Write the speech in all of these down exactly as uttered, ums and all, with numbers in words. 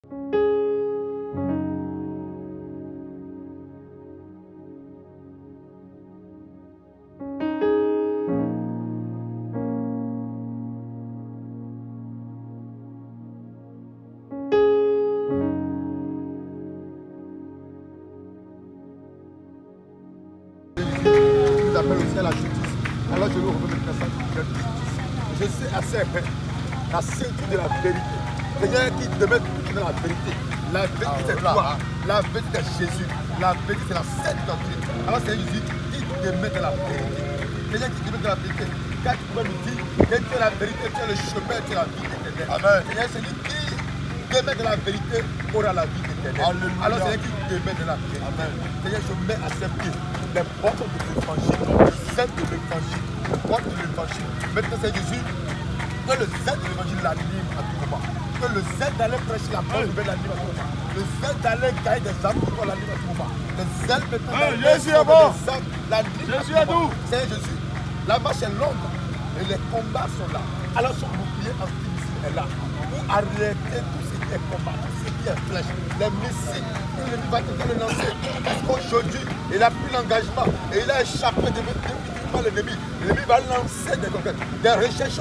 Aussi à la justice. Alors je veux remettre ça de justice. Je sais assez bien la ceinture de la vérité. Seigneur qui demeure dans la vérité. La vérité c'est toi. La vérité c'est Jésus. La vérité c'est la sainte doctrine. Alors c'est Jésus qui demeure dans la vérité. Seigneur qui demeure dans la vérité. Car tu peux nous dire que tu es la vérité, tu es le chemin, tu es la vie éternelle. Amen. Seigneur, c'est lui qui demeure dans la vérité aura la vie éternelle. Alléluia. Alors c'est lui qui demeure dans la vérité. Amen. Seigneur, je mets à ses pieds les portes de l'évangile, le zèle de l'évangile, les portes de l'évangile. Maintenant, c'est Jésus, que le zèle de l'évangile l'anime à tout moment. Que le zèle d'aller prêcher la bonne nouvelle l'anime à tout moment. Le zèle d'aller gagner des âmes pour toi l'anime à tout moment. Le zèle maintenant d'aller sauver des âmes l'anime à tout moment. C'est Jésus. La marche est longue et les combats sont là. Alors son bouclier anti-missile est là pour arrêter tout ce qui est combat, tout ce qui est flèche, les missiles que l'ennemi va tenter de lancer. Parce qu'aujourd'hui, il a pris l'engagement et il a échappé de l'ennemi. L'ennemi va lancer des conquêtes, des recherches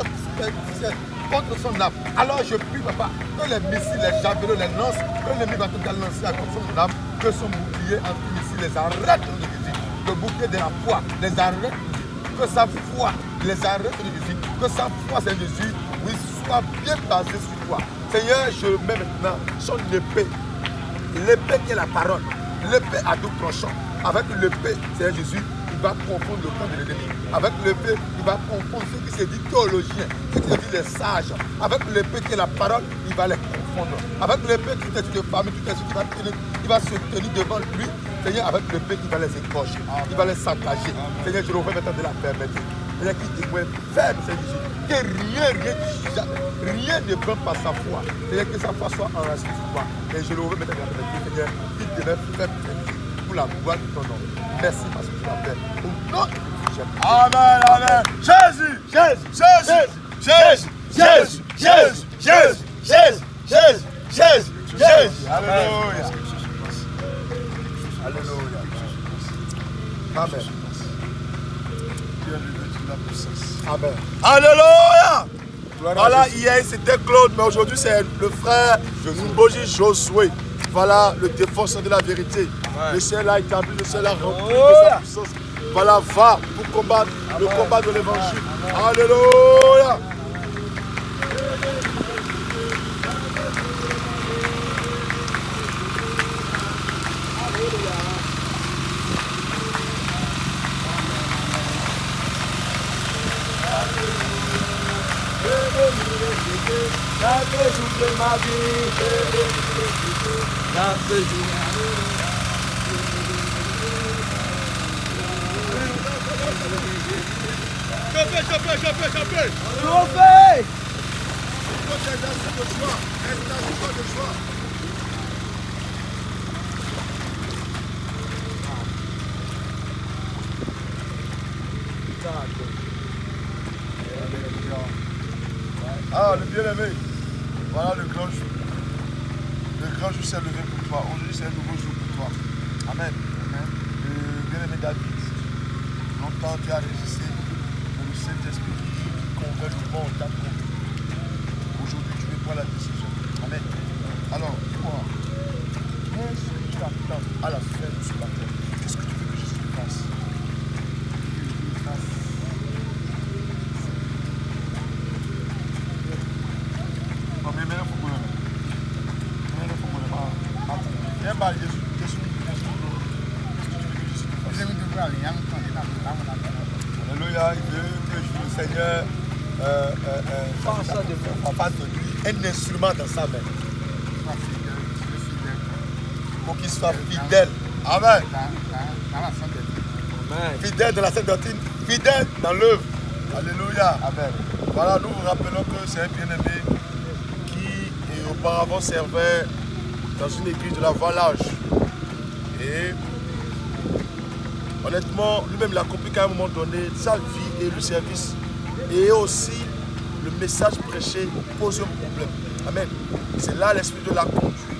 contre son âme. Alors je prie, papa, que les missiles, les javelots, les lances, que l'ennemi va tenter de lancer contre son âme, que son bouclier anti-missile les arrête de Jésus. Le bouclier de la foi les arrête. Que sa foi les arrête de Jésus. Que sa foi, c'est Jésus, oui, soit bien basé sur toi. Seigneur, je mets maintenant son épée. L'épée qui est la parole. L'épée à double tranchant. Avec l'épée, Seigneur Jésus, il va confondre le camp de l'ennemi. Avec l'épée, il va confondre ceux qui se disent théologiens, ceux qui se disent les sages. Avec l'épée qui est la parole, il va les confondre. Avec l'épée, tout est de famille, tout est qui va tenir, il va se tenir devant lui. Seigneur, avec l'épée, il va les égorger, il va les saccager. Seigneur, je le remets maintenant de la fermeté. Seigneur, qui dit, ouais, ferme, Seigneur Jésus. Que rien, rien, jamais, rien ne prend par sa foi. Seigneur, que sa foi soit enracinée sur toi. Et je le remets maintenant de la fermeté. Seigneur, qui devait faire pour la gloire de ton nom. Merci parce que tu l'as fait. Au nom de Jésus. Amen, amen. Jésus, Jésus, Jésus, Jésus, Jésus, Jésus, Jésus, Jésus, Jésus, Jésus, Jésus. Alléluia. Alléluia. Amen. Amen. Alléluia. Voilà, hier c'était Claude, mais aujourd'hui c'est le frère Mboji Josué. Voilà le défenseur de la vérité. Ouais. Le ciel a établi, le ciel a rempli oh, de sa puissance. Voilà, va pour combattre Amen. Le combat de l'évangile. Alléluia. Ma vie, chopez, chopez, chopez, chopez. Chopez. Ah, le bien-aimé. Voilà le grand jour. Le grand jour s'est levé pour toi. Aujourd'hui, c'est un nouveau jour pour toi. Amen. Amen. Le bien-aimé David, longtemps tu as résisté, mais le Saint-Esprit qui convainc le monde t'a convaincu. Aujourd'hui, tu veux prendre la décision. Amen. Alors, dis-moi, qu'est-ce que tu attends à la fin de ce matin? Qu'est-ce que tu veux que Jésus fasse? Que fasse. Alléluia, il veut que le Seigneur euh, euh, euh, en face de lui un instrument dans sa main. Pour qu'il soit fidèle. Amen. Fidèle dans la sainte doctrine, fidèle dans l'œuvre. Alléluia. Amen. Voilà, nous vous rappelons que c'est un bien-aimé qui auparavant servait dans une église de la Valage. Et honnêtement, lui-même, il a compris qu'à un moment donné, sa vie et le service et aussi le message prêché pose un problème. Amen. C'est là l'esprit de la conduite.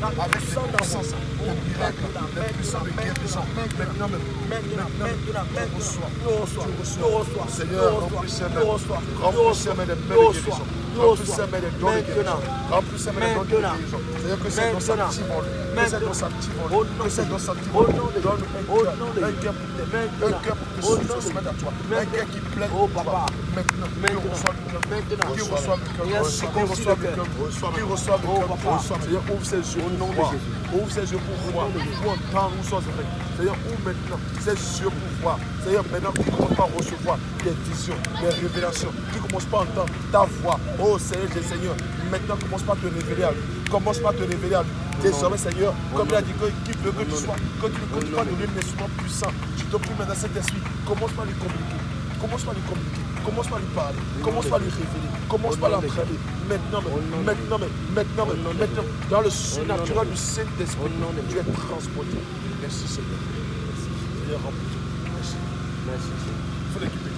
avec les puissances, les miracles, les puissants de guérison. Maintenant, maintenant, maintenant, tu reçois, tu reçois. Seigneur, remplis ces mains, remplis ces mains des mains de guérison. Remplis ces mains des dons de guérison. Remplis ces mains des dons de guérison. Seigneur, que ces dons s'activent en lui. Que ces dons s'activent en lui. Que ces dons s'activent en lui. Donne-nous un cœur pour t'aimer, un cœur pour te suivre, se mettre à toi. Un cœur qui plaît pour toi. Maintenant, qui reçoit le cœur. Qui reçoit le cœur. Qui reçoit le cœur. Qui reçoit le cœur. Seigneur, ouvre ses yeux pour voir. Ouvre ses yeux pour voir. Pour entendre où sont ses oreilles. Seigneur, ouvre maintenant ses yeux pour voir. Seigneur, maintenant, tu commences pas à recevoir des visions, des révélations. Tu commences pas à entendre ta voix. Oh Seigneur, j'ai Seigneur. Maintenant, commence pas à te révéler à lui. Commence pas à te révéler à lui. Désormais, Seigneur, comme il a dit, qu'il veut que tu sois, que tu, que tu sois devenu un instrument puissant. Je te prie maintenant cet esprit. Commence pas à lui communiquer. Commence pas à lui communiquer. Commence pas à lui parler. Commence pas à lui révéler. Commence pas à l'entraîner. Maintenant, maintenant, maintenant, maintenant, maintenant, dans le surnaturel du Saint-Esprit, tu es transporté. Merci Seigneur. Seigneur, remplis. Merci. Merci Seigneur. Il faut l'équiper.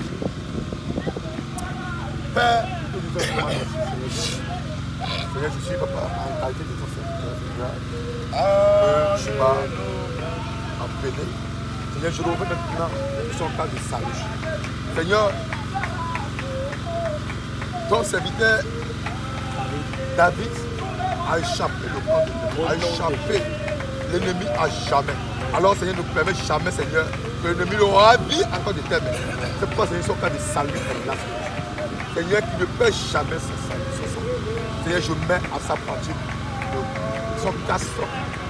Père, Seigneur, je suis papa en qualité de ton serviteur. Je suis pas en pédé. Seigneur, je le remets maintenant de son cas de salut. Seigneur, ton serviteur David a échappé le camp de l'ennemi, a échappé l'ennemi à jamais. Alors Seigneur, ne permet jamais, Seigneur, que l'ennemi aura vie encore de tes mains. C'est pourquoi Seigneur, son cas de salut est là. Seigneur, qui ne peut jamais se saluer. Seigneur, je mets à sa partie de son casson,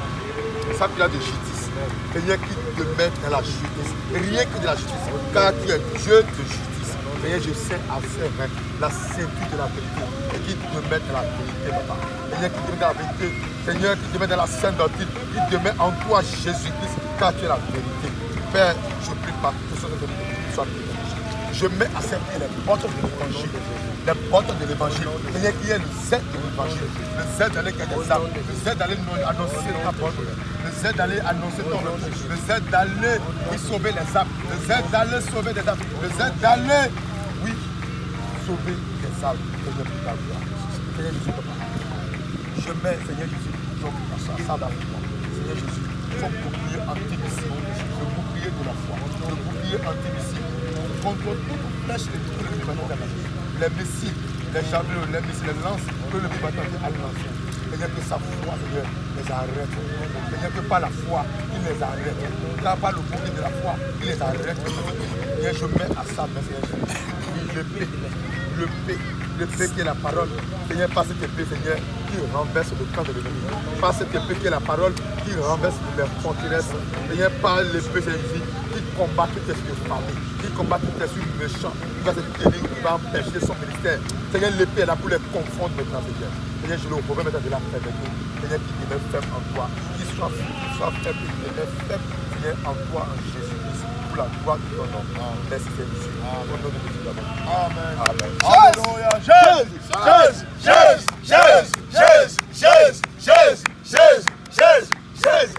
sa pile de justice. Seigneur, qui te met dans la justice. Rien que de la justice, car tu es Dieu de justice. Seigneur, je sais à ses mains la ceinture de la vérité. Et qui te met dans la vérité, papa. Seigneur, qui te met dans la vérité. Seigneur, qui te met dans la sainte doctrine. Qui te met en toi, Jésus-Christ, car tu es la vérité. Père, je ne prie pas que ce soit prié. Je mets à ses pieds les portes de l'évangile. Les portes de l'évangile. Seigneur, qui est le zèle de l'évangile. Le zèle d'aller gagner des âmes. Le zèle d'aller annoncer ta bonne nouvelle. Le zèle d'aller annoncer ton nom. Le zèle d'aller sauver les âmes. Le zèle d'aller sauver des âmes. Le zèle d'aller, oui, sauver des âmes. Seigneur, pour ta gloire. Seigneur Jésus, papa. Je mets, Seigneur Jésus, donc à ça, ça va pour moi. Seigneur Jésus, ton bouclier anti-missile. Le bouclier de la foi. Le bouclier anti-missile. Contre toute flèche et tout le bâton de la vie. Les missiles, les javelots, les missiles, les lances que le bâton a lancé. Seigneur, que sa foi, Seigneur, les arrête. Seigneur, que par la foi, il les arrête. Car par le bouclier de la foi, il les arrête. Seigneur, je mets à sa main, Seigneur, le P, le P, le P qui est la parole. Seigneur, par cette épée, Seigneur, qui renverse le camp de l'ennemi. Par cette épée qui est la parole, qui renverse les forteresses. Seigneur, par l'épée, Seigneur, qui combat tout esprit de famille, qui combat tout esprit méchant, qui va se tenir, qui va empêcher son ministère. Seigneur, l'épée est là pour les confondre maintenant, Seigneur. Seigneur, je le remets maintenant de la faiblesse. Seigneur, qui demeure faible en toi, qui soit, qui soit faible, qui demeure faible, Seigneur, en toi, en Jésus-Christ, pour la gloire de ton nom. Merci, Seigneur. Au nom de Jésus. Amen. Amen. Alléluia. Jésus, Jésus, Jésus, Jésus, Jésus, Jésus, Jésus, Jésus, Jésus, Jésus.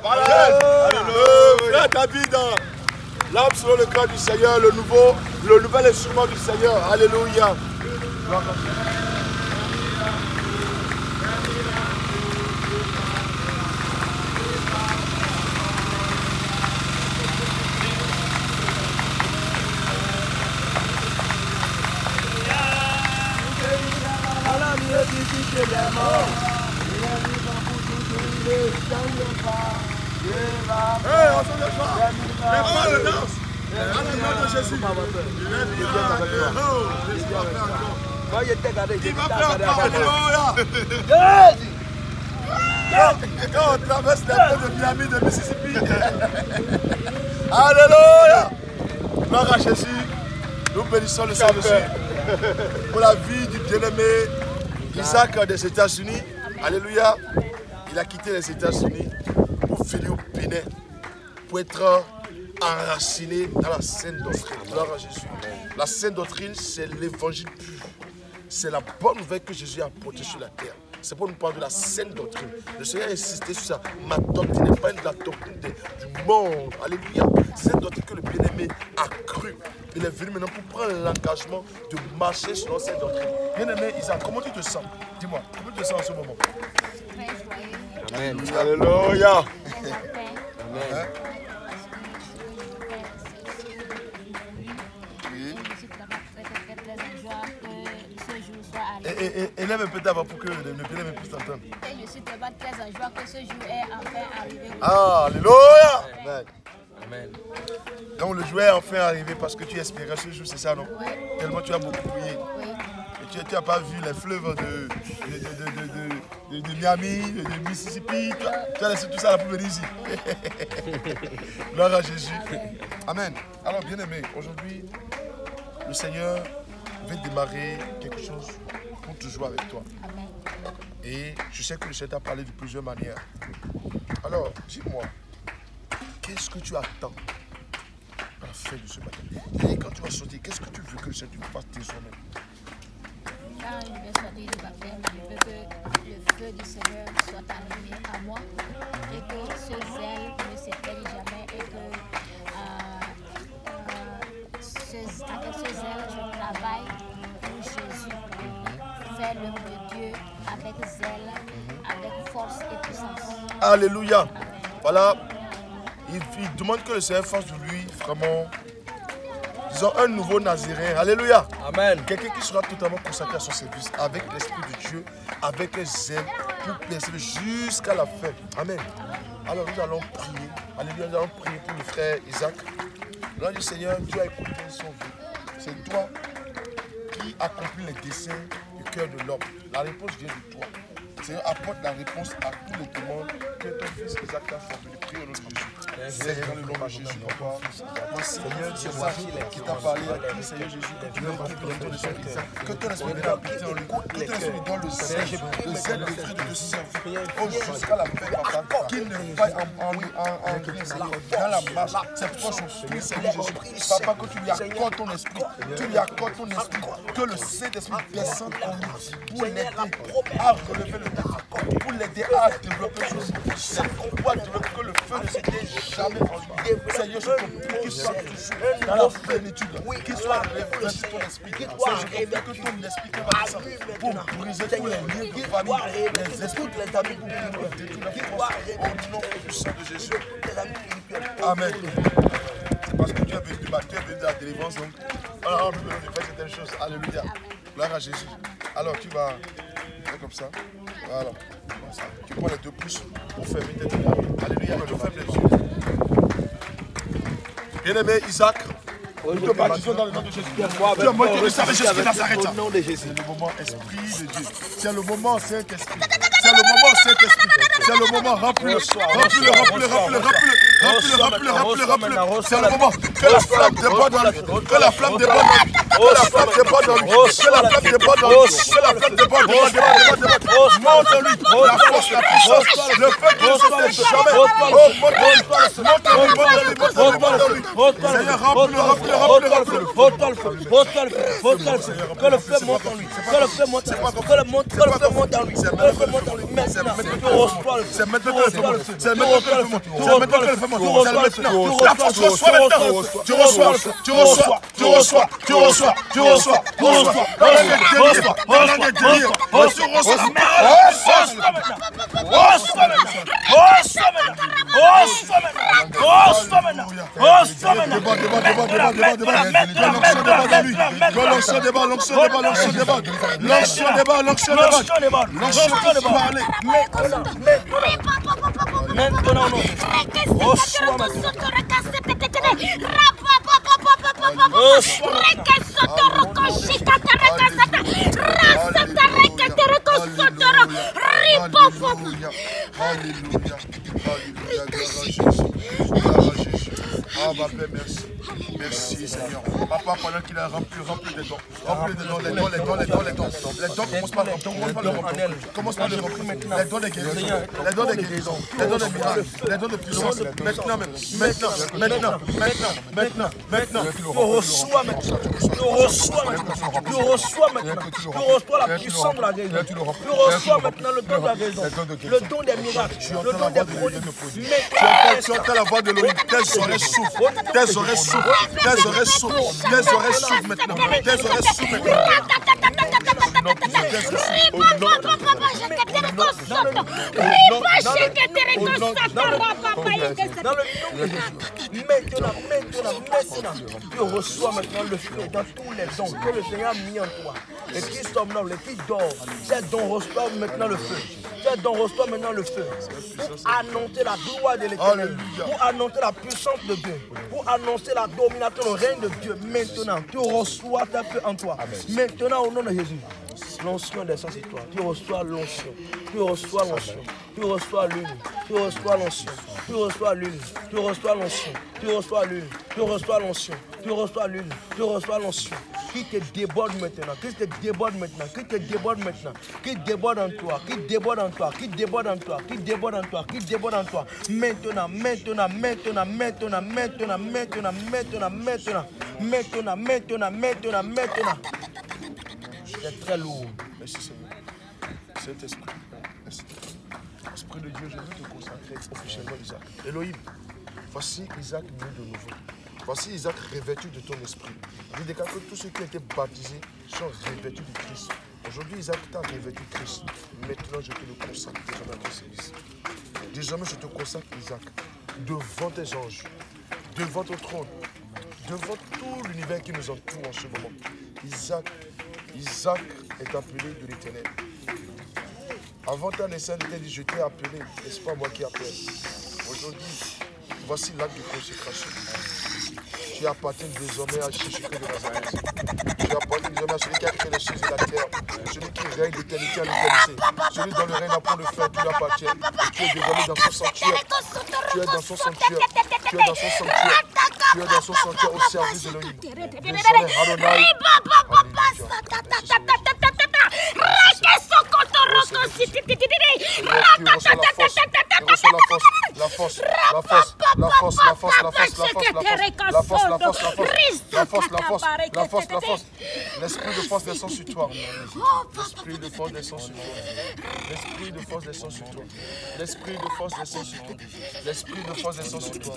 Alléluia. Frère David, l'âme sur le cœur du Seigneur, le nouveau, le nouvel instrument du Seigneur. Alléluia. Hey, on se défend. Les pas le danse. À la gloire de Jésus. Il va faire encore. Alléluia. Quand on traverse les ponts de Miami, de Mississippi. Alléluia. Gloire à Jésus. Nous bénissons le Saint-Esprit pour la vie du bien-aimé Isaac des États-Unis. Alléluia. Il a quitté les États-Unis pour venir au Bénin, pour être enraciné dans la sainte doctrine. Gloire à Jésus. La sainte doctrine, c'est l'évangile pur. C'est la bonne nouvelle que Jésus a apportée sur la terre. C'est pour nous parler de la sainte doctrine. Le Seigneur a insisté sur ça. Ma doctrine n'est pas une de la doctrine de, du monde. Alléluia. C'est cette doctrine que le bien-aimé a cru. Il est venu maintenant pour prendre l'engagement de marcher selon cette doctrine. Bien-aimé Isaac, comment tu te sens? Dis-moi, comment tu te sens en ce moment? Très joyeux. Amen. Alléluia. Amen. Et, et, et, élève un peu ta voix pour que le bien-aimé puisse t'entendre. Et je suis tellement très en joie que ce jour est enfin arrivé. Ah, alléluia. Amen. Amen. Donc le jour est enfin arrivé parce que tu espérais ce jour, c'est ça, non? Oui. Tellement tu as beaucoup prié. Oui. Et tu n'as pas vu les fleuves de, de, de, de, de, de, de Miami, de, de Mississippi. Tu as, tu as laissé tout ça là pour venir ici. Gloire à Jésus. Amen. Alors, bien aimé, aujourd'hui, le Seigneur veut démarrer quelque chose pour toujours avec toi. Amen. Et je sais que le Seigneur t'a parlé de plusieurs manières. Alors, dis-moi, qu'est-ce que tu attends à la fin de ce matin? Et quand tu vas sortir, qu'est-ce que tu veux que le Seigneur te fasse désormais? Quand je vais sortir du baptême, je veux que le feu du Seigneur soit allumé à moi et que ce zèle ne s'éteigne jamais et que euh, euh, ce, avec ce zèle, je travaille pour Jésus. Faire l'œuvre de Dieu avec zèle, avec force et puissance. Alléluia. Amen. Voilà, il, il demande que le Seigneur fasse de lui vraiment, disons, un nouveau Naziréen. Alléluia. Amen. Quelqu'un qui sera totalement consacré à son service, avec l'Esprit de Dieu, avec les zèle, pour persévérer jusqu'à la fin. Amen. Alors nous allons prier. Alléluia, nous allons prier pour le frère Isaac. L'ange du Seigneur, Dieu a écouté son vœu. C'est toi qui accomplis les desseins du cœur de l'homme. La réponse vient de toi. Seigneur, apporte la réponse à tous les demandes que ton fils Isaac a formulées. Prie au nom de Jésus. Seigneur, dans le nom de Jésus, papa. Voici, Seigneur, c'est ça qui t'a parlé à qui, Seigneur Jésus, que tu veux que ton esprit, que ton esprit vienne habiter en lui, que ton esprit lui donne le zèle, le zèle de frère de te servir. Oh, jusqu'à la fin, papa, qu'il ne faille en, en, en, en rien, Seigneur, dans la marche. C'est pourquoi je prie, Seigneur Jésus, papa, que tu lui accordes ton esprit, tu lui accordes ton esprit, que le Saint-Esprit descende en lui pour l'aider à relever le pour l'aider à développer son potentiel, pour développer que le feu ne s'éteigne jamais en lui. Seigneur, je te prie qu'il soit toujours dans la plénitude, qu'il soit révélé sur ton esprit. Seigneur, je te prie que ton esprit va descendre pour briser tous les liens de famille, les esprits de les amis, pour détruire la force au nom puissant de Jésus. Amen. C'est parce que tu es venu du matin, tu es venu de la délivrance, donc on peut faire certaines choses. Alléluia. Gloire à Jésus. Alors tu vas faire comme ça. Voilà. Tu prends les deux pouces pour fermer tes yeux. Alléluia. Tu fermes les yeux. Bien-aimé Isaac, nous te baptisons dans le nom de Jésus. Tu es monté de ça, Jésus de Nazareth. C'est le moment Esprit de Dieu. C'est le moment Saint-Esprit. C'est le moment Saint-Esprit. C'est le moment rempli-le. Rempli-le, rempli-le, rempli-le, rempli-le, rempli-le, rempli-le, rempli-le. C'est le moment que la flamme déborde dans lui. Que la flamme déborde dans lui. Que la flamme déborde dans lui. Que la flamme déborde dans lui. Que la flamme déborde dans lui. Monte en lui. La force, la puissance. Le feu qui ne s'éteint jamais. Oh, monte en lui. Monte en lui. Monte en lui. Monte en lui. Monte en lui. Seigneur, remplis-le, remplis-le, remplis-le, remplis-le. Que le feu monte en lui. Que le feu monte en lui. Que le feu monte en lui. Que le feu monte en lui. Maintenant, c'est maintenant que le feu monte. C'est maintenant que le feu monte. C'est maintenant que le feu monte. C'est maintenant. La force reçoit maintenant. Tu reçois, tu reçois, tu reçois, tu reçois, tu reçois, tu reçois. Dans la guérison, dans la guérison, tu reçois. Reçois maintenant. Reçois maintenant. Reçois maintenant. Reçois maintenant. Débat, débat, débat, débat, débat, débat. L'onction débat dans lui. L'onction débat, l'onction débat, l'onction débat. L'onction débat, l'onction débat. L'onction débat. Parler. maintenant, non. Reçois maintenant. Alléluia. Alléluia. Ah, ma Père, merci. Merci, Seigneur. Papa, pendant qu'il a rempli, rempli des dons. Rempli des dons, les dons, les dons, les dons, les dons. Les dons, commence par le remplir. Commence par le remplir. Les dons de guérison. Les dons de guérison. Les dons de miracles. Les dons de puissance. Maintenant, maintenant, maintenant, maintenant, maintenant, maintenant. Tu reçois maintenant. Tu reçois maintenant. Tu reçois maintenant. Tu reçois la puissance de la guérison. Tu reçois maintenant le don de la guérison. Le don des miracles. Le don des produits. Tu entends la voix de l'Élohim. Tes oreilles souffrent. Tes oreilles souffrent. Tes oreilles souffrent. Tes oreilles souffrent maintenant. Tes oreilles souffrent maintenant. nom puissant de Jésus. Au nom de Maintenant, maintenant, maintenant, tu reçois maintenant le feu dans tous les dons que le Seigneur a mis en toi. Et qui somnolent, et qui dorment, ces dons reçoivent maintenant le feu. Ces dons reçoivent maintenant le feu. Pour annoncer la gloire de l'Éternel. Pour annoncer la puissance de Dieu. Pour annoncer la domination, le règne de Dieu. Maintenant, tu reçois ta feu en toi. Maintenant, au nom de Jésus. L'onction descend sur toi. Tu reçois l'onction. Tu reçois l'onction. Tu reçois l'huile. Tu reçois l'onction. Tu reçois l'huile. Tu reçois l'onction. Tu reçois l'huile. Tu reçois l'onction. Tu reçois l'huile. Tu reçois l'onction. Qui te déborde maintenant. Qui te déborde maintenant. Qui te déborde maintenant. Qui déborde en toi. Qui déborde en toi. Qui déborde en toi. Qui déborde en toi. Qui déborde en toi. Maintenant, maintenant, maintenant, maintenant, maintenant, maintenant, maintenant, maintenant, maintenant, maintenant, maintenant, maintenant. C'est très lourd. Merci Seigneur. Saint-Esprit, merci. Esprit de Dieu, je veux te consacrer officiellement Isaac. Elohim, voici Isaac né de nouveau. Voici Isaac revêtu de ton esprit. Je déclare que tous ceux qui ont été baptisés sont revêtus de Christ. Aujourd'hui, Isaac t'a revêtu de Christ. Maintenant, je te le consacre désormais à ton service. Désormais, je te consacre Isaac devant tes anges, devant ton trône, devant tout l'univers qui nous entoure en ce moment. Isaac, Isaac est appelé de l'Éternel. Avant ta naissance, il t'a dit, je t'ai appelé, n'est-ce pas moi qui appelle. Aujourd'hui, voici l'acte de consécration. Tu appartiens désormais à Jésus-Christ de Nazareth. Tu appartiens désormais à celui qui a créé les choses et la terre, celui qui règne d'éternité à l'éternité, celui dont le règne n'a point de fin, qui lui appartient. Et tu es désormais dans son sanctuaire. Tu es dans son sanctuaire. Tu es dans son sanctuaire. Tu es dans son sanctuaire au service de l'Élohim. Désormais, Adonai. La force, la force, la force, la force, la force, la force, la force, la force, la force, la force, la force, la force, la force. L'esprit de force descend sur toi. L'esprit de force descend sur toi. L'esprit de force descend sur toi. L'esprit de force descend sur toi. L'esprit de force descend sur toi.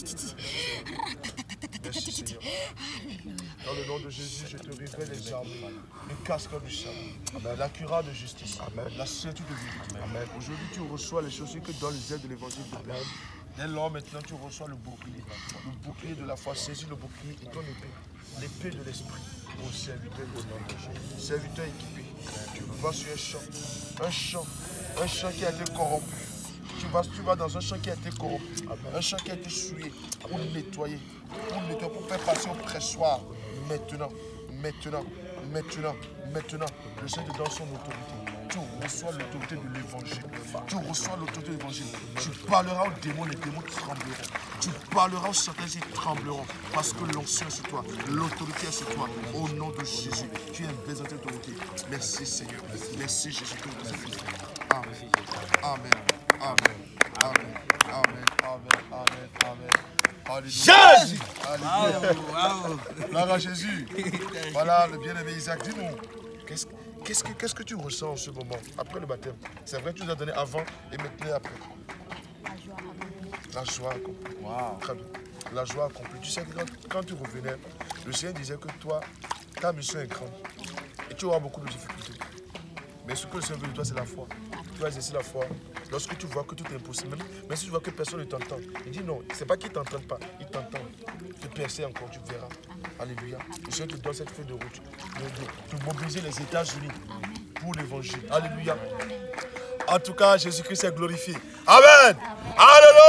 Merci Seigneur. Dans le nom de Jésus, je te révèle les armes, le casque du salut, la cuirasse de justice, Amen. La ceinture de vérité. Aujourd'hui, tu reçois les choses que dans les ailes de l'évangile de Dieu. Dès lors, maintenant, tu reçois le bouclier. Le bouclier de la foi, saisis le bouclier et ton épée. L'épée de l'esprit. Au serviteur de Dieu. Serviteur équipé. Tu vas sur un champ. Un champ. Un champ qui a été corrompu. Tu vas, tu vas dans un champ qui a été corrompu. Un champ qui a été souillé. Pour nettoyer. Pour nettoyer, pour faire passer au pressoir. Maintenant, maintenant, maintenant, maintenant, le Seigneur te donne son autorité. Tu reçois l'autorité de l'évangile. Tu reçois l'autorité de l'évangile. Tu parleras aux démons, les démons trembleront. Tu parleras aux certains, ils trembleront. Parce que l'onction est sur toi, l'autorité est sur toi. Au nom de Jésus, tu es investi dans cette autorité. Merci Seigneur. Merci Jésus-Christ. Amen. Amen. Amen. Amen. Amen. Amen. Amen. Amen. Jésus! Alléluia. Gloire à Jésus. Voilà le bien-aimé Isaac. Dis-nous, qu'est-ce qu'est-ce que, qu'est-ce que tu ressens en ce moment, après le baptême? C'est vrai que tu nous as donné avant et maintenant et après. La joie accomplie. Wow. Très bien. La joie accomplie. Tu sais que quand, quand tu revenais, le Seigneur disait que toi, ta mission est grande. Et tu auras beaucoup de difficultés. Mais ce que le Seigneur veut de toi, c'est la foi. Tu vas exercer la foi. Lorsque tu vois que tout est impossible, même, même si tu vois que personne ne t'entend, il dit non, c'est pas qu'ils ne t'entendent pas, ils t'entendent. Tu percèdes encore, tu verras. Alléluia. Le Seigneur te donne cette feuille de route, de, de, de mobiliser les États-Unis pour l'évangile. Alléluia. En tout cas, Jésus-Christ est glorifié. Amen. Alléluia.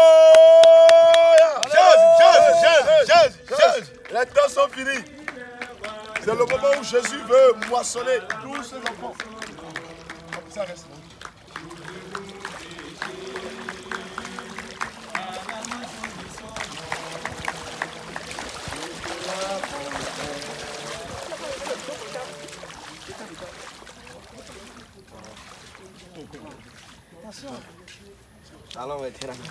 Jésus, Jésus, Jésus, Jésus. Les temps sont finis. C'est le moment où Jésus veut moissonner tous ses enfants. Ça reste. Allons, mettez la main.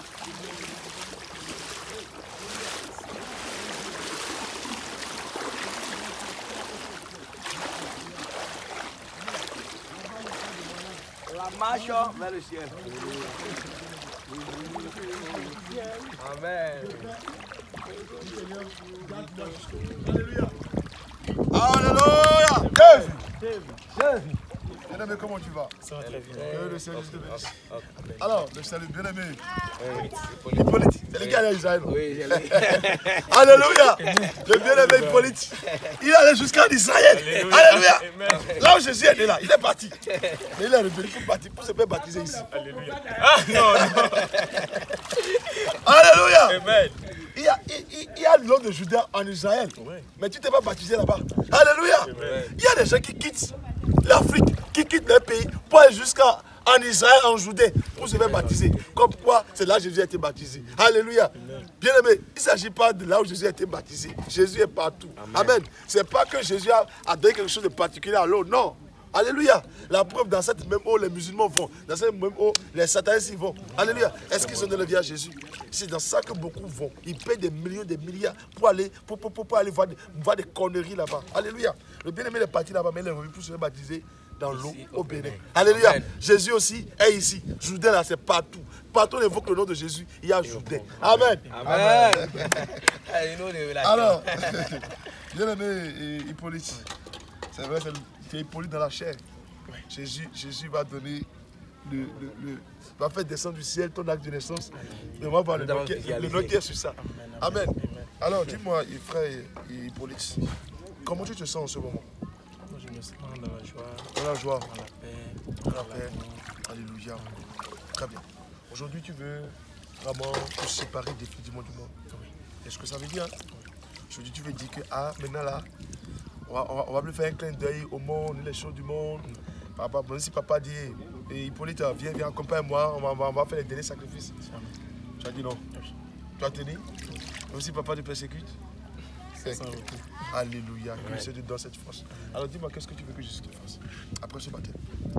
La marche vers le ciel. Amen. Alléluia. Alléluia. bien-aimé, comment tu vas? Ça va très bien. Que le Seigneur te bénisse. Alors, le salut bien-aimé. Hippolyte. C'est le gars d'Israël. Oui, je l'ai. Alléluia. Le bien-aimé Hippolyte. Il allait jusqu'en Israël. Alléluia. Là où Jésus est là, il est parti. Mais il est revenu pour partir, pour se faire baptiser ici. Alléluia. Ah non, non. Alléluia. Amen. Il y a, il, il y a le nom de Judas en Israël. Mais tu ne t'es pas baptisé là-bas. Alléluia. Amen. Il y a des gens qui quittent l'Afrique, qui quittent leur pays pour aller jusqu'en Israël, en Judée, pour se faire baptiser. Comme quoi, c'est là que Jésus a été baptisé. Alléluia. Bien aimé, il ne s'agit pas de là où Jésus a été baptisé. Jésus est partout. Amen. Amen. Ce n'est pas que Jésus a, a donné quelque chose de particulier à l'autre. Non. Alléluia. La preuve, dans cette même eau, les musulmans vont. Dans cette même eau, les satanistes y vont. Alléluia. Est-ce qu'ils sont de la vie à Jésus? C'est dans ça que beaucoup vont. Ils payent des millions, des milliards pour aller, pour, pour, pour, pour aller voir, des, voir des conneries là-bas. Alléluia. Le bien-aimé est parti là-bas, mais il est revenu pour se baptiser dans l'eau au Bénin. Alléluia. Amen. Jésus aussi est ici. Jourdain là, c'est partout. Partout on évoque le nom de Jésus, il y a Jourdain. Amen. Amen. Alors, bien-aimé Hippolyte, c'est vrai, c'est Hippolyte dans la chair. Jésus, Jésus va donner le, le, le, va faire descendre du ciel ton acte de naissance. Mais on va voir le nom qui est sur ça. Amen. Alors, dis-moi, frère Hippolyte, comment tu te sens en ce moment? Je me sens dans la joie, dans la joie, dans la paix, dans la paix. Alléluia. Très bien. Aujourd'hui, tu veux vraiment te séparer définitivement du monde. Oui. Est-ce que ça veut dire? Aujourd'hui, tu veux dire que, ah, maintenant là, on va, on va, on va plus faire un clin d'œil au monde, les choses du monde. Papa, bon, si papa dit, et Hippolyte, viens, viens, accompagne-moi, on va, on va faire les derniers sacrifices. Tu as dit non? Tu as tenu? Même si papa te persécute? Alléluia, que Dieu te donne cette force. Alors dis-moi, qu'est-ce que tu veux que Jésus te fasse après ce baptême?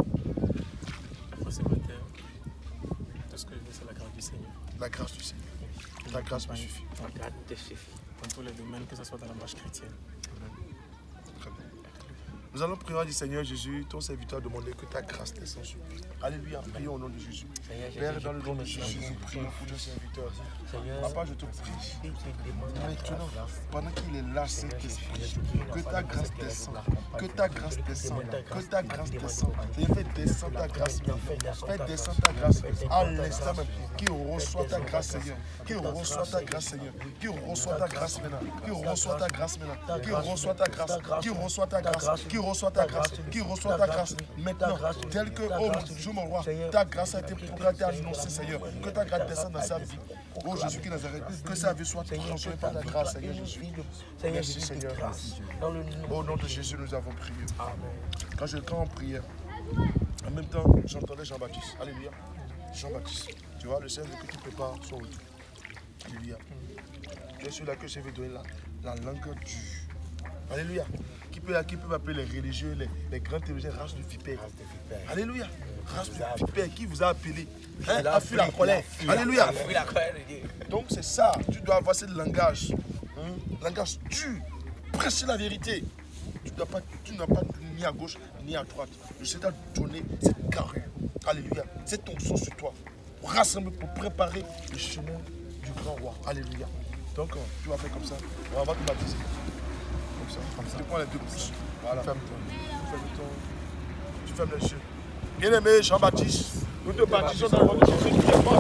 Après ce baptême, tout ce que je veux, c'est la grâce du Seigneur. La grâce du Seigneur. La grâce me suffit. La grâce te suffit. Dans tous les domaines, que ce soit dans la marche chrétienne. Très bien. Nous allons prier du Seigneur Jésus, ton serviteur, demander que ta grâce descende sur lui. Alléluia, prions au nom de Jésus. Père, dans le nom de Jésus, prions pour ton serviteur. Papa, je te prie, maintenant, pendant qu'il est là, Saint-Esprit, que ta grâce descende, que ta grâce descende, que ta grâce descende. Et fais descendre ta grâce maintenant. Fais descendre ta grâce à l'instant même. Qui reçoit ta grâce, Seigneur. Qui reçoit ta grâce, Seigneur. Qui reçoit ta grâce maintenant. Qui reçoit ta grâce maintenant. Qui reçoit ta grâce. Qui reçoit ta grâce. Qui reçoit ta grâce. Qui reçoit ta grâce maintenant. Tel que, oh Dieu mon roi, ta grâce a été proclamée, annoncée, Seigneur. Que ta grâce descende dans sa vie. Oh Jésus qui Nazareth, que sa vie soit transformée par ta grâce, Seigneur Jésus. Merci, Seigneur. Au nom de Jésus, nous avons prié. Quand je quand on priait, en même temps, j'entendais Jean-Baptiste. Alléluia. Jean-Baptiste. Tu vois, le Seigneur veut que tu prépares son retour. Alléluia. Tu es celui-là que je vais donner la, la langue dure. Alléluia. Qui peut, qui peut m'appeler les religieux, les, les grands théologiens, race de vipère. Alléluia. Race de vipère, qui vous a appelé hein, a fui la colère. Alléluia. Donc c'est ça, tu dois avoir ce langage. Hein, langage dur. Prêcher la vérité. Tu n'as pas, tu n'as pas ni à gauche ni à droite. Le Seigneur t'a donné cette carrure. Alléluia. C'est ton sang sur toi. Pour rassembler, pour préparer le chemin du grand roi. Alléluia. Donc tu vas faire comme ça. On va te baptiser. Comme ça. Comme ça. Tu prends les deux pouces. Voilà. Ferme-toi. Tu fermes ton... Tu fermes les yeux. Bien-aimé Jean-Baptiste, nous te baptisons dans le nom de Jésus.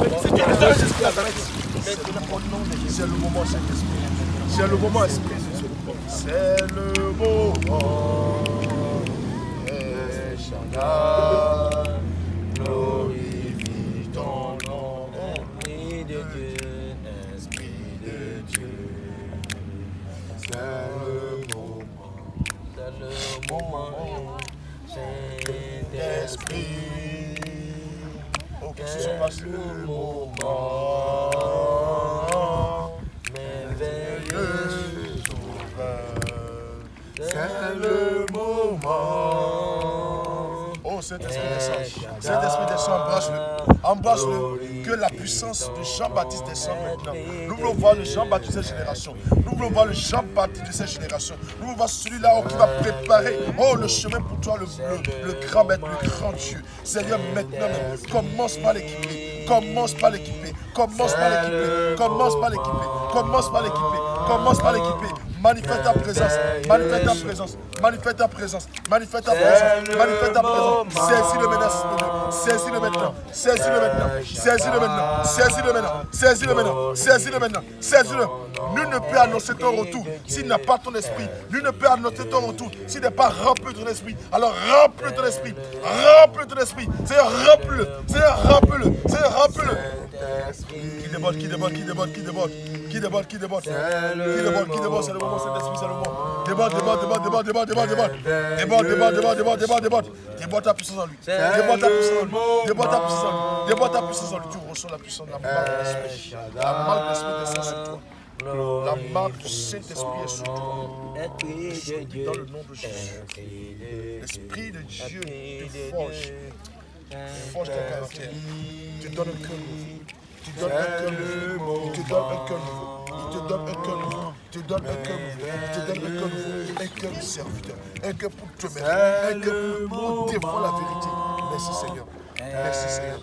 C'est le moment, Saint-Esprit. C'est le moment, Esprit. C'est le moment. Et Shaddai, glorifie ton nom. Esprit de Dieu, Esprit de Dieu. C'est le moment. C'est le moment. Saint-Esprit, oh, que ce soit le moment merveilleux, c'est le moment. Oh, Saint-Esprit descend, Saint-Esprit descend, embrasse-le, embrasse-le, que la puissance de Jean-Baptiste descende maintenant. Nous voulons voir le Jean-Baptiste de cette génération, nous voulons voir le Jean-Baptiste de cette génération, nous voulons voir celui-là qui va préparer, oh, le chemin pour toi, le, le, le grand maître, le grand Dieu. Seigneur, maintenant même, commence par l'équiper, commence par l'équiper, commence par l'équiper, commence par l'équiper, commence par l'équiper, commence par l'équiper. Manifeste ta présence. Manifeste ta présence. Manifeste ta présence. Manifeste ta présence. Manifeste ta présence. Saisis-le maintenant. Saisis-le maintenant. Saisis-le maintenant. Saisis-le maintenant. Saisis-le maintenant. Saisis-le maintenant. Saisis-le maintenant. Saisis-le. Nul ne peut annoncer ton retour s'il n'a pas ton esprit. Nul ne peut annoncer ton retour s'il n'est pas rempli de ton esprit. Alors remplis ton esprit. Remplis ton esprit. C'est remplis-le. C'est remplis-le. C'est remplis-le. Qui déborde, qui déborde, qui déborde, qui déborde. Qui déborde, qui déborde. Qui déborde, qui déborde. C'est le moment, c'est l'esprit, c'est le moment. Déborde, déborde, déborde, déborde, déborde, déborde, déborde. Déborde, déborde, déborde, déborde, déborde, déborde. Déborde ta puissance en lui. Déborde ta puissance en lui. Déborde ta puissance en lui. Déborde ta puissance en lui. Tu reçois la puissance de la marque de l'esprit. La marque de l'esprit descend sur toi. La marque du Saint-Esprit est sur toi. Dans le nom de Jésus. L'Esprit de Dieu te forge. Forge ton caractère. Tu donnes un cœur nouveau. Tu donnes un cœur nouveau. Il te donne un cœur nouveau. Il te donne un cœur nouveau. Il te donne un cœur nouveau. Il te donne un cœur nouveau. Un cœur de serviteur. Un cœur pour te mettre. Un cœur pour défendre la vérité. Merci Seigneur. Merci Seigneur.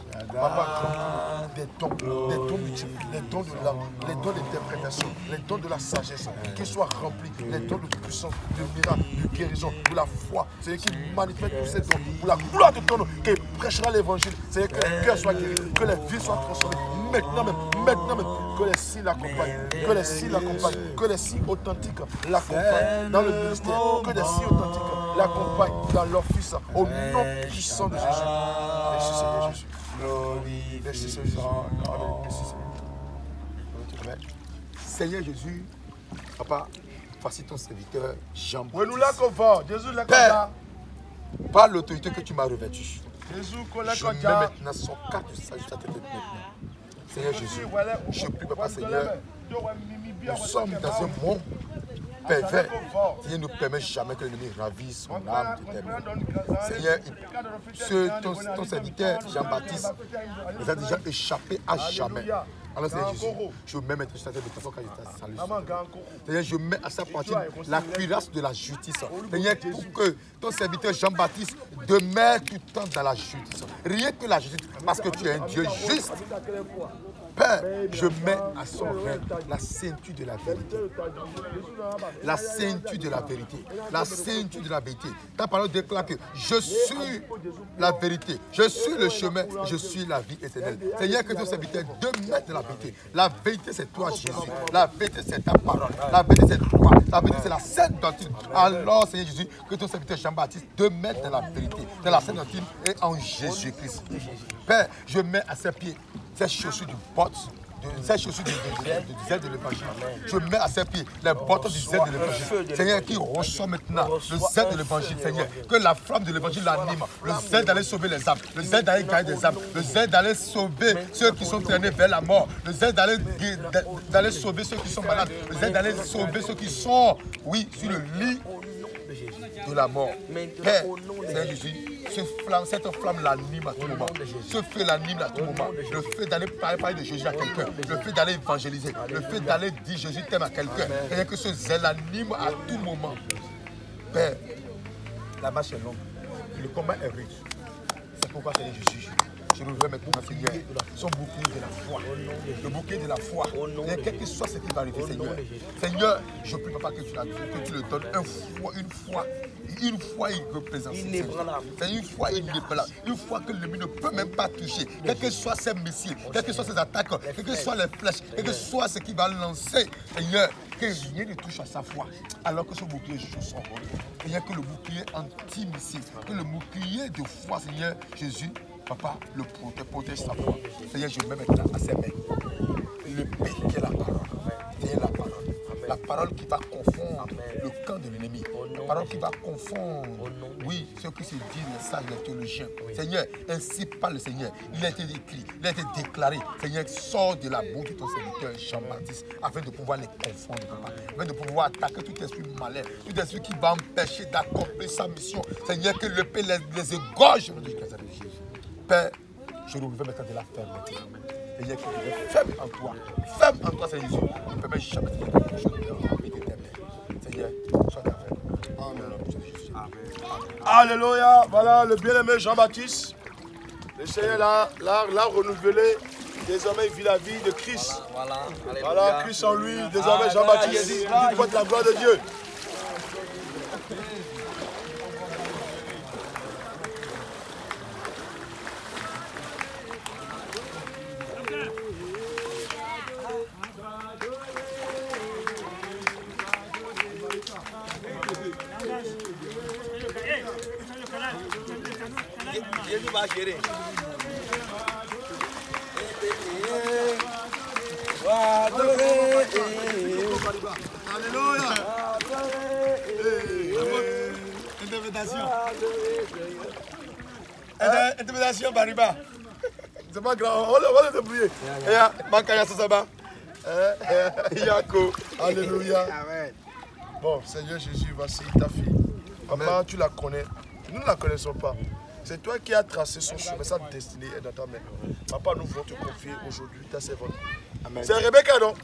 Papa, des dons, des dons multiples, les dons de l'âme, les dons d'interprétation, les dons de la sagesse, qu'ils soient remplis, les dons de puissance, de miracle, de guérison, de la foi. C'est qui manifeste tous ces dons pour la gloire de ton nom, qui prêchera l'évangile. C'est que les cœurs soient guéris, que les vies soient transformées. Maintenant même, maintenant même, que les signes l'accompagnent, que les signes l'accompagnent, que les signes authentiques l'accompagnent dans le ministère, que les signes authentiques l'accompagnent dans l'office, au nom puissant de Jésus. Merci Seigneur Jésus. Merci Seigneur Jésus. Merci Seigneur. Seigneur Jésus, Papa, voici ton serviteur Jean-Baptiste. Oui, nous l'avons Jésus l'a Père, par l'autorité que tu m'as revêtue, Jésus, je mets maintenant son cadre de sagesse à ta tête maintenant. Seigneur Jésus, je prie Papa Seigneur, nous sommes dans un monde pervers. Seigneur, ne permet jamais que l'ennemi ravisse son âme de témoin. Seigneur, ce, ton, ton serviteur Jean-Baptiste nous a déjà échappé à jamais. Alors Seigneur Jésus, je mets maintenant sur ta tête de ta foi quand je t'a salué. Seigneur, je mets à sa poitrine la cuirasse de la justice. Seigneur, pour que ton serviteur Jean-Baptiste demeure tout le temps dans la justice. Rien que la justice, parce que tu es un Dieu juste. Père, je mets à son règne la ceinture de la vérité. La ceinture de la vérité. La ceinture de la vérité. Ta parole déclare que je suis la vérité. Je suis le chemin. Je suis la vie éternelle. Seigneur, que ton serviteur demeure dans la vérité. La vérité, c'est toi, Jésus. La vérité, c'est ta parole. La vérité, c'est toi. La vérité, c'est la sainte doctrine. Alors, Seigneur Jésus, que ton serviteur Jean-Baptiste demeure dans la vérité, dans la sainte doctrine et en Jésus-Christ. Père, je mets à ses pieds ces chaussures du botte, ces chaussures du zèle de l'évangile. Je mets à ses pieds les bottes du zèle de l'évangile. Seigneur, qui reçoit maintenant le zèle de l'évangile, Seigneur. Que la flamme de l'évangile l'anime. Le zèle d'aller sauver les âmes. Le zèle d'aller gagner des âmes. Le zèle d'aller sauver ceux qui sont traînés vers la mort. Le zèle d'aller d'aller sauver ceux qui sont malades. Le zèle d'aller sauver ceux qui sont, oui, sur le lit de la mort. Père, Seigneur Jésus, ce flamme, cette flamme l'anime à tout moment. Ce feu l'anime à tout moment. Le fait d'aller parler, parler de Jésus à quelqu'un. Le fait d'aller évangéliser. Le fait d'aller dire Jésus t'aime à quelqu'un. Seigneur, que ce zèle l'anime à tout moment. Père, la marche est longue. Le combat est rude. C'est pourquoi, Seigneur Jésus, je nous veux maintenant, Seigneur, son bouclier de la foi. Le bouclier de la foi. Et quel que soit ce qui va arriver, Seigneur. Seigneur, je prie, Papa, que tu, la, que tu le donnes une fois, une fois, une fois il représente. C'est une fois inébranlable. Une fois que l'ennemi ne peut même pas toucher. Quels que soient ses missiles, quelles que soient ses attaques, quelles que soient les flèches, quel que soit ce qu'il va lancer, Seigneur, que rien ne touche à sa foi. Alors que ce bouclier joue son rôle. Seigneur, que le bouclier anti-missile, que le bouclier de foi, Seigneur Jésus, Papa, le protège, protège sa foi. Seigneur, je mets maintenant à ses mains le P qui est la parole. C'est la parole. La parole qui va confondre le camp de l'ennemi. La parole qui va confondre, oui, ceux qui se disent les sages, les théologiens. Seigneur, ainsi parle le Seigneur. Il a été écrit, il a été déclaré. Seigneur, sors de la bouche de ton serviteur Jean-Baptiste afin de pouvoir les confondre, Papa. Afin de pouvoir attaquer tout esprit malin, tout esprit qui va empêcher d'accomplir sa mission. Seigneur, que le Père les, les égorge au nom de Jésus. Père, je nous veux maintenant de la fermeté. Seigneur, que tu es ferme en toi. Ferme en toi, Seigneur Jésus. Ne permets jamais de faire quelque chose de la vie éternelle. Seigneur, sois ta ferme. Alléluia. Voilà le bien-aimé Jean-Baptiste. Le Seigneur l'a renouvelé Désormais, il vit la vie de Christ. Voilà, Voilà, Christ en lui. Désormais, Jean-Baptiste, il porte la gloire de Dieu. Jésus va gérer. Alléluia. Interprétation. Interprétation, Bariba. C'est pas grave, on va le débrouiller. Et là, Makaya Sasaba. Yako. Alléluia. Bon, Seigneur Jésus, voici ta fille. Maman, tu la connais. Nous ne la connaissons pas. C'est toi qui as tracé son chemin, sa destinée est dans ta main. Papa, nous voulons te confier aujourd'hui ta servante. C'est Rebecca, non?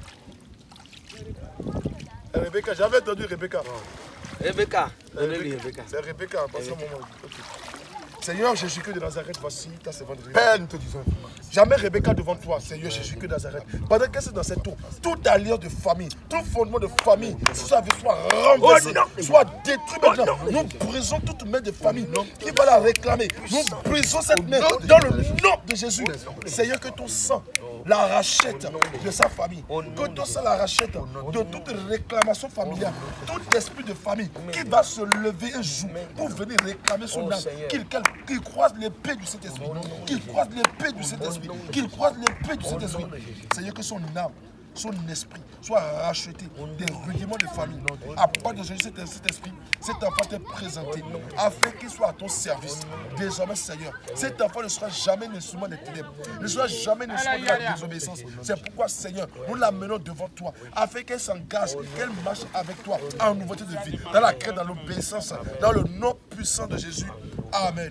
Rebecca, j'avais entendu Rebecca. Rebecca. Rebecca. C'est Rebecca, parce que moment. Okay. Seigneur Jésus-Christ de Nazareth, voici ta servante Rebecca. Père, nous te disons. Jamais Rebecca devant toi, Seigneur Jésus-Christ de Nazareth. Pendant qu'elle est dans cette tour, toute alliance de famille, tout fondement de famille, soit renversé, oh soit détruit maintenant. Nous brisons toute main de famille qui va la réclamer. Nous brisons cette main dans le nom de Jésus. Seigneur, que ton sang la rachète de sa famille. Que ton sang la rachète de toute réclamation familiale. Tout esprit de famille qui va se lever un jour pour venir réclamer son âme. Qu'il qu'il croise l'épée du Saint-Esprit. Qu'il croise l'épée du Saint-Esprit. Qu'il croise l'épée du Saint-Esprit. Seigneur, que son âme, son esprit soit racheté des rudiments de famille. À part de Jésus, cet esprit, cet enfant t'est présenté afin qu'il soit à ton service. Désormais, Seigneur, cet enfant ne sera jamais l'instrument des ténèbres, ne sera jamais l'instrument de la désobéissance. C'est pourquoi, Seigneur, nous l'amenons devant toi afin qu'elle s'engage, qu'elle marche avec toi en nouveauté de vie, dans la crainte, dans l'obéissance, dans le nom puissant de Jésus. Amen.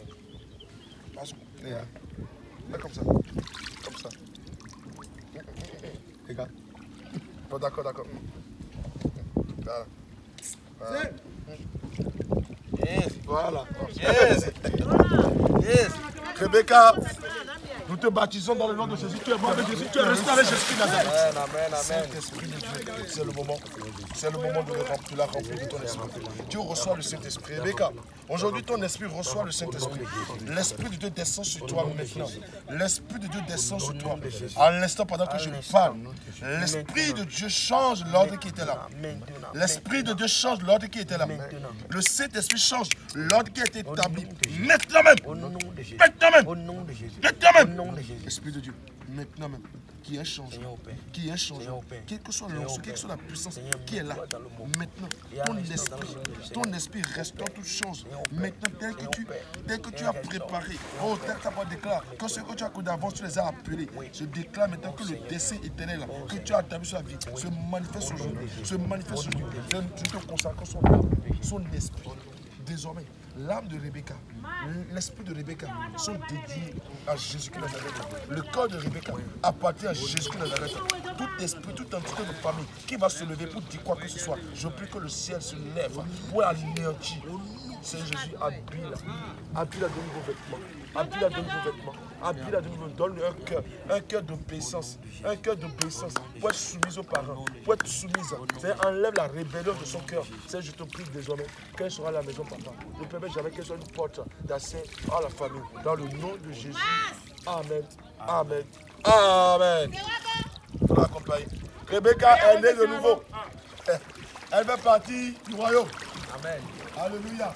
Là, comme ça. Comme ça. Regarde. Bon, d'accord, d'accord. Voilà. Voilà. Yes. Voilà. Yes. Yes. Rebecca, nous te baptisons dans le nom de Jésus. Tu es mort de Jésus. Tu es resté avec Jésus de Nazareth. Amen, amen, amen. Saint-Esprit de Dieu, c'est le moment. C'est le moment de, de la remplir de ton esprit. Tu reçois le Saint-Esprit. Rebecca, aujourd'hui ton esprit reçoit le Saint-Esprit. L'Esprit de Dieu descend sur toi maintenant. L'Esprit de Dieu descend sur toi. À l'instant, pendant que je parle, l'Esprit de Dieu change l'ordre qui était là. L'Esprit de Dieu change l'ordre qui était là. Le Saint-Esprit change l'ordre qui a été établi. Maintenant même. Maintenant même. Maintenant même. Esprit de Dieu, maintenant même, qui est changé, qui est changé, quelle que soit l'onction, quelle que soit la puissance qui est là, maintenant, ton esprit, ton esprit restaure toute chose. Maintenant, tel que tu, tel que tu as préparé, oh, tel que tu as déclaré, que ce que tu as connu d'avance, tu les as appelés. Je déclare maintenant que le dessein éternel que tu as établi sur la vie se manifeste aujourd'hui, se manifeste aujourd'hui. Je te consacre son âme, son esprit. Désormais, l'âme de Rebecca, l'esprit de Rebecca sont dédiés à Jésus-Christ de Nazareth. Le corps de Rebecca appartient à Jésus-Christ de Nazareth. Tout esprit, toute entité de famille qui va se lever pour dire quoi que ce soit, je prie que le ciel se lève pour anéantir. Seigneur Jésus, habille-la. Habille-la de nouveaux vêtements. Habille-la de nouveaux vêtements. Habille-la de nouveaux vêtements. Donne-lui un cœur. Un cœur d'obéissance. Un cœur d'obéissance. Pour être soumise aux parents. Pour être soumise. Seigneur, enlève la rébellion de son cœur. Seigneur, je te prie désormais. Quelle sera la maison, papa? Ne permets jamais qu'elle soit une porte d'accès à la famille. Dans le nom de Jésus. Amen. Amen. Amen. On l'a accompagné. Rebecca est née de nouveau. Elle fait partie du royaume. Amen. Alléluia.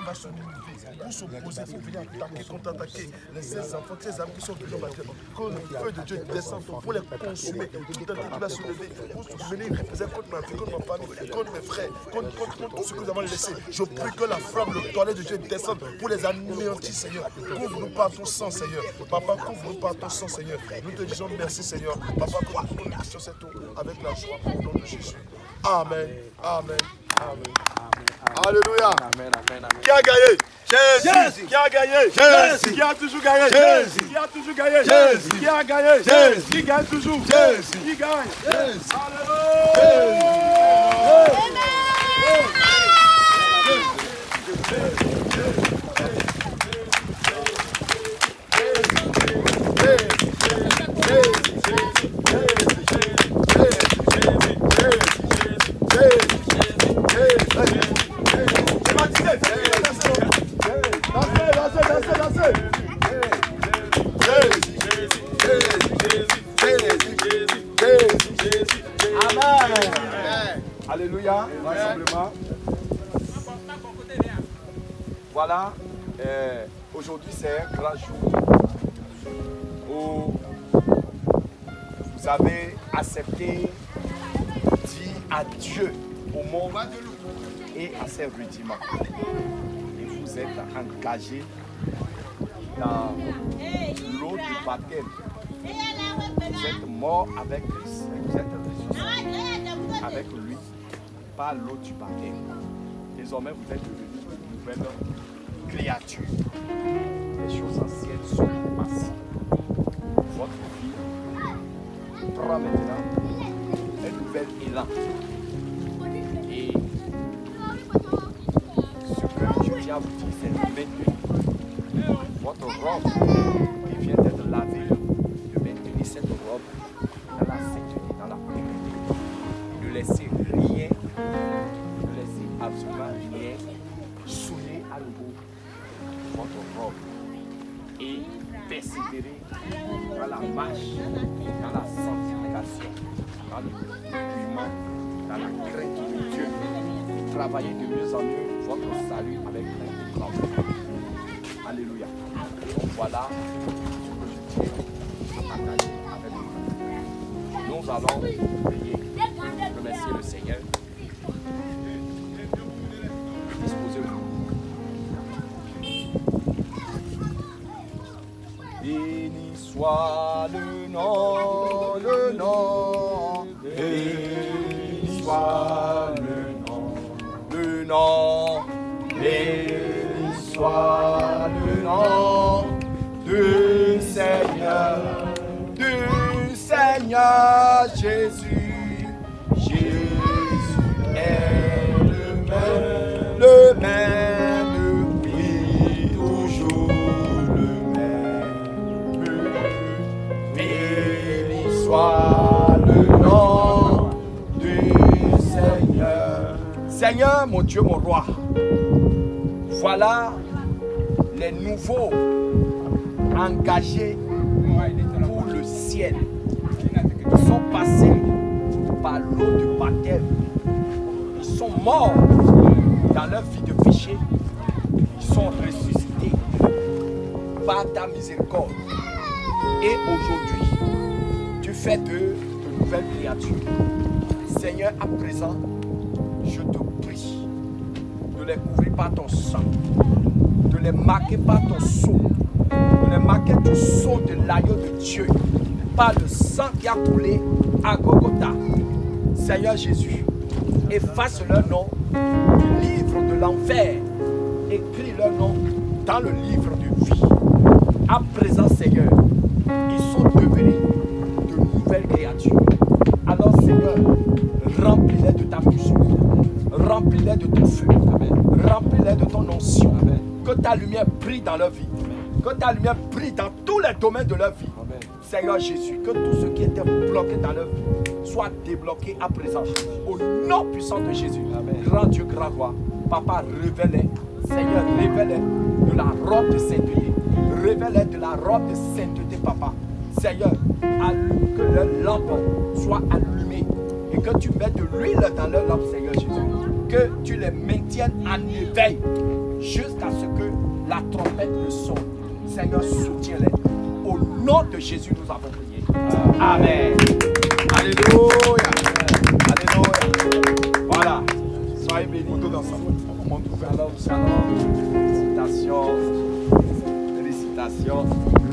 va se lever pour s'opposer, pour venir attaquer, contre-attaquer les seize enfants, ces âmes qui sont venus en baptême. Que le feu de Dieu descende pour les consumer. Tout un qui va se lever pour venir représenter contre ma vie, contre ma famille, contre mes frères, contre, contre, contre tout ce que nous avons laissé. Je prie que la flamme, le toilette de Dieu descende pour les anéantir, Seigneur. Couvre-nous par ton sang, Seigneur. Papa, couvre-nous par ton sang, Seigneur. Nous te disons merci, Seigneur. Papa, que nous nous sur cette eau avec la joie au nom de Jésus. Amen. Amen. Amen. Alléluia. Amen, amen, amen. Qui a gagné? Jésus. Qui a gagné? Jésus. Qui a toujours gagné? Jésus. Qui a toujours gagné? Jésus. Qui a gagné? Jésus. Qui gagne toujours? Jésus. Qui gagne? Jésus. Alléluia, rassemblement. Voilà, euh, aujourd'hui c'est un grand jour où vous avez accepté, dit adieu au monde et à ses rudiments. Et vous êtes engagé dans l'eau du baptême. Vous êtes mort avec Christ, vous êtes ressuscité avec lui par l'eau du baptême. Désormais, vous êtes devenus une nouvelle créature. Les choses anciennes sont passées. Votre vie prend maintenant un nouvel élan. Et ce que je tiens à vous dire, c'est de maintenir votre robe qui vient d'être lavée, de maintenir cette robe dans la sainteté, dans la pureté. Ne laissez rien, ne laissez absolument rien souiller à nouveau votre robe et persévérer dans la marche, dans la sanctification, dans le purement, dans la crainte de Dieu. Travaillez de mieux en mieux votre salut avec crainte et tremblement. Alléluia. Donc voilà ce que je tiens à partager avec vous. Nous allons prier, remercier le Seigneur. Disposez-vous. Béni soit le nom, le nom, béni soit le nom, le nom, béni soit le nom du Seigneur, du Seigneur Jésus. Jésus est le même, le même, oui, toujours le même. Béni soit le nom du Seigneur. Seigneur, mon Dieu, mon roi, voilà les nouveaux engagés pour le ciel. Ils sont passés par l'eau du baptême. Ils sont morts dans leur vie de péché. Ils sont ressuscités par ta miséricorde. Et aujourd'hui, tu fais d'eux de nouvelles créatures. Seigneur, à présent, je te prie de les couvrir par ton sang, de les marquer par ton sceau, de les marquer du sceau de l'agneau de Dieu, par le sang qui a coulé à Golgotha. Seigneur Jésus, efface leur nom du livre de l'enfer, écris leur nom dans le livre de vie. À présent, Seigneur, ils sont devenus de nouvelles créatures. Alors, Seigneur, remplis-les de ta puissance, remplis-les de ton feu, remplis-les de ton onction. Amen. Que ta lumière brille dans leur vie, amen. Que ta lumière brille dans tous les domaines de leur vie. Amen. Seigneur Jésus, que tout ce qui était bloqué dans leur vie soit débloqué à présent. Au nom puissant de Jésus, amen. Grand Dieu, grand roi, Papa, révèle-les. Seigneur, révèle-les de la robe de sainteté. Révèle-les de la robe de sainteté, Papa. Seigneur, que leur lampe soit allumée et que tu mettes de l'huile dans leur lampe, Seigneur Jésus. que tu les maintiennes en éveil jusqu'à ce que la trompette ne sonne. Seigneur, soutiens-les. Au nom de Jésus, nous avons prié. Amen. Alléluia. Alléluia. Voilà. Soyez bénis. Alors, shalom. Félicitations. Félicitations.